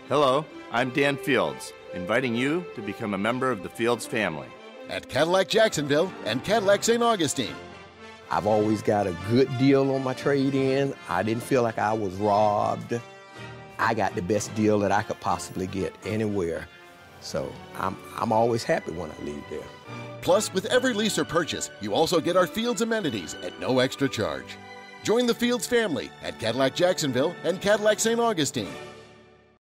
Hello, I'm Dan Fields, inviting you to become a member of the Fields family. At Cadillac Jacksonville and Cadillac St. Augustine. I've always got a good deal on my trade-in. I didn't feel like I was robbed. I got the best deal that I could possibly get anywhere. So I'm always happy when I leave there. Plus, with every lease or purchase, you also get our Fields amenities at no extra charge. Join the Fields family at Cadillac Jacksonville and Cadillac St. Augustine.